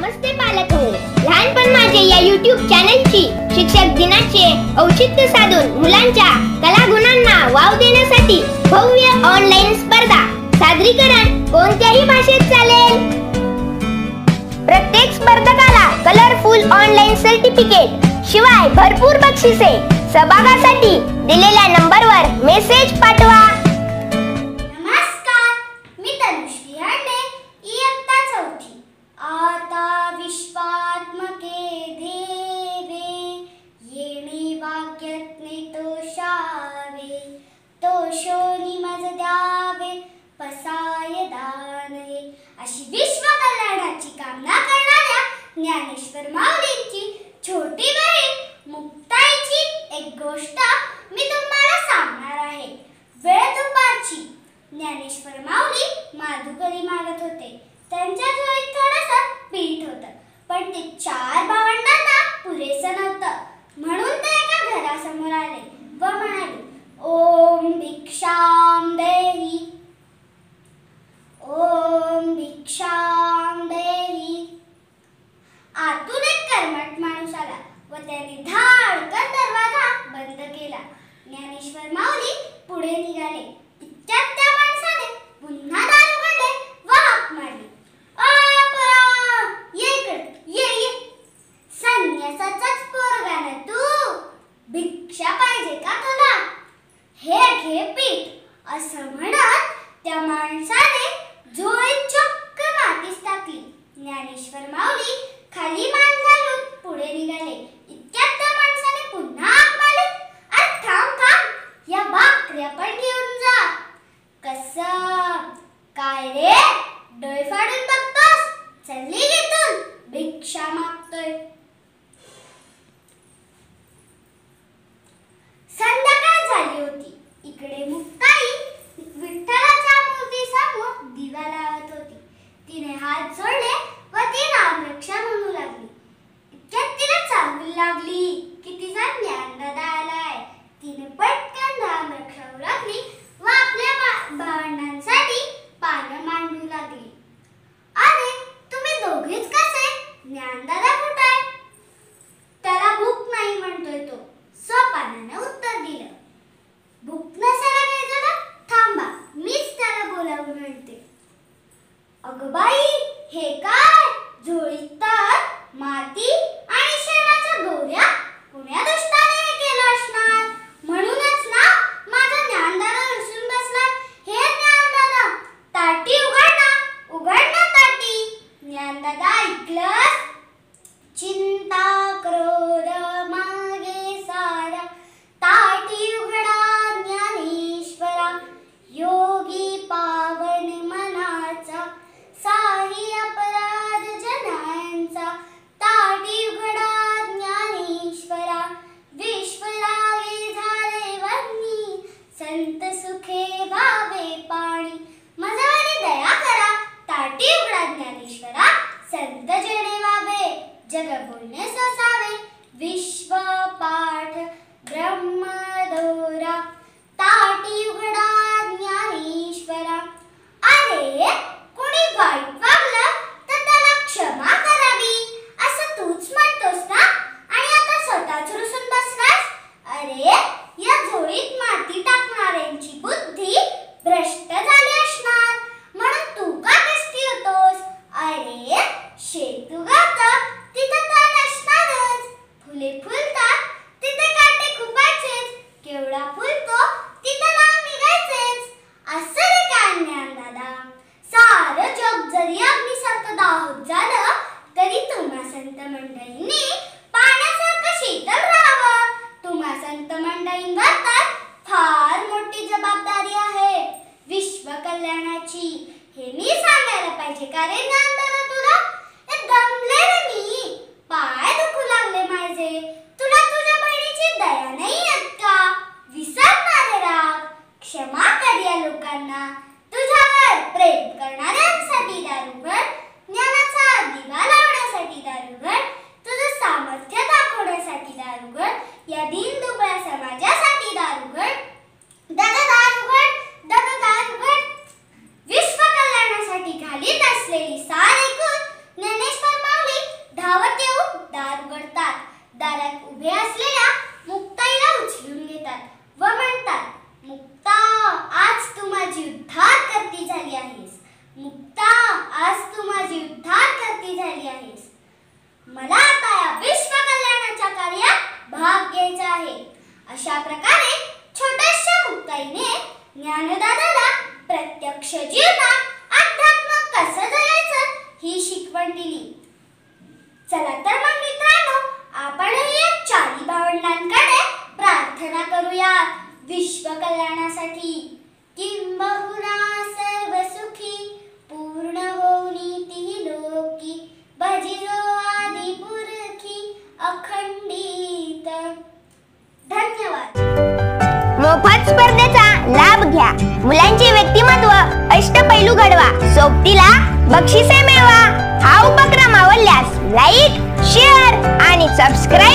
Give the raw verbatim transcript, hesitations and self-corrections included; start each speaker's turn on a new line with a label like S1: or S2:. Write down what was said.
S1: नमस्ते पालक हो. लहानपण माझे या यूट्यूब चॅनलची शिक्षक दिनाचे औचित्य साधून मुलांच्या कलागुणांना वाव देण्यासाठी भव्य ऑनलाईन स्पर्धा. सादरीकरण कोणत्याही भाषेत चालेल. प्रत्येक स्पर्धकाला कलरफुल ऑनलाईन सर्टिफिकेट शिवाय भरपूर बक्षिसे. सहभागासाठी दिलेल्या नंबरवर मेसेज पाठवा.
S2: नमस्कार, मी तनुश्री हांडे, इयत्ता चौथी. आता विश्वात्मके देवे येणे वाक्यज्ञे तोषावे. तोषोनी मज द्यावे पसाय दानहे. अशी विश्व कल्याणाची कामना करणाऱ्या ज्ञानेश्वर माऊलींची छोटी बहीण मुक्ताईची एक गोष्ट मी तुम्हाला सांगणार आहे. वेळ दुपारची. ज्ञानेश्वर माऊली माधुकरी मागत होते. त्यांच्या झोळीत थोडंसं पीठ होतं, पण ते चार भावंडांना पुरेसं नव्हतं. म्हणून ते एका घरासमोर आले व म्हणाले, ओम भिक्षाम देही, ओम भिक्षाम देही. आतून एक कर्मठ माणूस आला व त्याने धाडकन दरवाजा बंद केला. ज्ञानेश्वर माऊली पुढे निघाले. इतक्यात त्या माणसाने पुन्हा दार उघडले व हाक मारली, ये इकडे, ये ये. संन्यासाचाच पोरगा ना तू? भिक्षा पाहिजे का तुला? हे घे पीठ. असं म्हणत त्या माणसाने झोळीत चक्क मातीच टाकली. ज्ञानेश्वर माऊली खाली मान घालून पुढे निघाले. इतक्यात त्या माणसाने पुन्हा हाक मारली, अरे थांब थांब, या भाकऱ्या पण घेऊन जा. कसं काय रे, डोळे फाडून बघतोस? चल्ली घेतून, भिक्षा मागतोय. संध्याकाळ झाली होती. इकडे मुक्ताई विठ्ठलाच्या मूर्तीसमोर दिवा लावत होती. तिने हात जोडले व ती रामरक्षा म्हणू लागली. इतक्यात तिला चांगली लागली की तिचा ज्ञानदादा आलाय. तिने पटकन रामरक्षा उरकली व आपल्या भावंडांसाठी पानं मांडू लागली. अरे तुम्ही दोघेच कसे? ज्ञानदादा कुठे आहे? त्याला भूक नाही म्हणतोय तो. स्वपानाने उत्तर दिलं. भूक नसायला काय झालं? थांबा, मीच त्याला बोलावून आणते. अगं बाई, हे काय? झोळीत तर माती आणि शेणाच्या गोऱ्या. कुण्या दुष्टाने हे केलं असणार? म्हणूनच ना माझा ज्ञानदादा रुसून बसला. हे ज्ञानदादा, ताटी उघड ना, उघड ना ताटी. ज्ञानदादा ऐकलंस? चिंता क्रोध मागे सारा, ताटी उघडा ज्ञानेश्वरा. योगी पावन मनाचा, साही अपराध जनांचा. ताटी उघडा ज्ञानेश्वरा, विश्व लागे झाले वन्नी. संत सुखे व्हावे पाणी, माझ्यावर दया करा. ताटी उघडा ज्ञानेश्वरा, संत जने व्हावे. जग बोलणे सोसावे, विश्व पाठ ब्रह्मदोरा. ताटी उघडा ज्ञानेश्वरा. अरे कोणी वाईट वागलं तर त्याला क्षमा करावी असं तूच म्हणतोस ना, आणि आता स्वतःच रुसून बसलास. अरे या झोळीत माती टाकणाऱ्यांची बुद्धी भ्रष्ट झाली असणार, म्हणून तू का कष्टी होतोस? अरे शेत उगवतं तिथं तण असणारच. फुले फुलतात तिथे काटे खुपायचेच. केवढा फुलतो तिथं नाव निघायचेच. असं रे काय ज्ञानदादा? सारं जग जरी अग्नीसारखं दाहक झालं तरी तुम्हा संत मंडळींनी पाण्यासारखं शीतल राहावं. तुम्हा संत मंडळींवर तर फार मोठी जबाबदारी आहे विश्व कल्याणाची. हे मी सांगायला पाहिजे का रे ज्ञानदादा तुला? ए दमले रे मी, पाय दुखू लागले माझे. तुला तुझ्या बहिणीची दया नाही येत का? विसरणारे राग, क्षमा कर या लोकांना. तुझ्यावर प्रेम करणाऱ्यांसाठी दार उघड, ज्ञानाचा दिवा लावण्यासाठी दार उघड, तुझं सामर्थ्य दाखवण्यासाठी दार उघड, या दीनदुबळ्या समाजासाठी दार उघड. दादा दार उघड, दादा दार उघड. विश्व कल्याणासाठी घालीत असलेली सारी अशा प्रकारे छोट्याशा मुक्ताईने ज्ञानदादाला प्रत्यक्ष जीवनात अध्यात्म कसं जगायचं ही शिकवण दिली. चला तर मग मित्रांनो, आपणही या चारी भावंडांकडे प्रार्थना करूया विश्व कल्याणासाठी. किंबहुना सर्व सुखी पूर्ण होनी ती लोकी भजिजो आदि पुरखी अखंडित. धन्यवाद.
S1: मोफत स्पर्धेचा लाभ घ्या. मुलांचे व्यक्तिमत्व अष्टपैलू घडवा. सोबतीला बक्षिसे मिळवा. हा उपक्रम आवडल्यास लाईक, शेअर आणि सबस्क्राईब